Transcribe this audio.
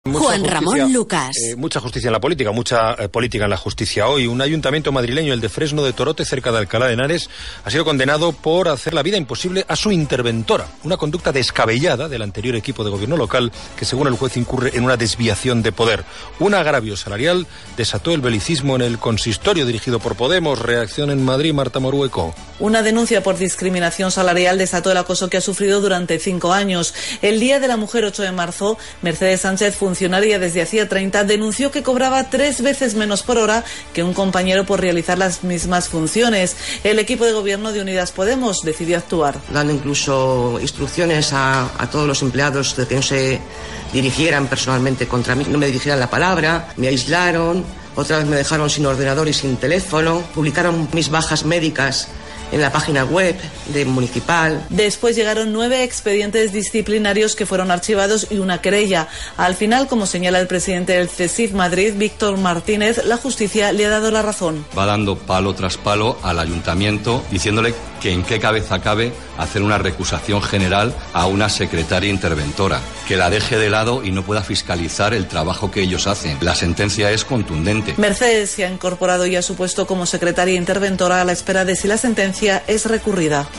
Juan Ramón Lucas. Mucha justicia en la política, mucha política en la justicia. Hoy un ayuntamiento madrileño, el de Fresno de Torote, cerca de Alcalá de Henares, ha sido condenado por hacer la vida imposible a su interventora. Una conducta descabellada del anterior equipo de gobierno local que, según el juez, incurre en una desviación de poder. Un agravio salarial desató el belicismo en el consistorio dirigido por Podemos. Reacción en Madrid, Marta Morueco. Una denuncia por discriminación salarial desató el acoso que ha sufrido durante 5 años. El Día de la Mujer, 8 de marzo, Mercedes Sánchez, funcionaria desde hacía 30, denunció que cobraba 3 veces menos por hora que un compañero por realizar las mismas funciones. El equipo de gobierno de Unidas Podemos decidió actuar. Dando incluso instrucciones a todos los empleados de que no se dirigieran personalmente contra mí, no me dirigieran la palabra, me aislaron, otra vez me dejaron sin ordenador y sin teléfono, publicaron mis bajas médicas en la página web de Municipal. Después llegaron 9 expedientes disciplinarios que fueron archivados y una querella. Al final, como señala el presidente del CESIF Madrid, Víctor Martínez, la justicia le ha dado la razón. Va dando palo tras palo al ayuntamiento, diciéndole que en qué cabeza cabe hacer una recusación general a una secretaria interventora, que la deje de lado y no pueda fiscalizar el trabajo que ellos hacen. La sentencia es contundente. Mercedes se ha incorporado ya a su puesto como secretaria interventora a la espera de si la sentencia es recurrida.